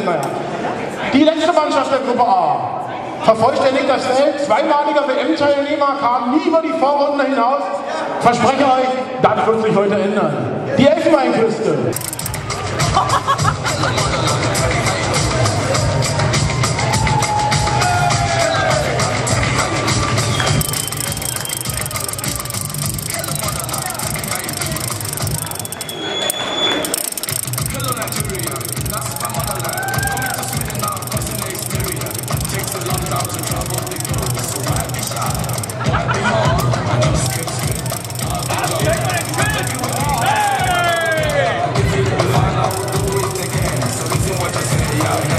naja. Die letzte Mannschaft der Gruppe A vervollständigt das Feld. Zweimaliger WM-Teilnehmer, kam nie über die Vorrunde hinaus. Verspreche euch, das wird sich heute ändern. Die Elfenbeinküste. Yeah.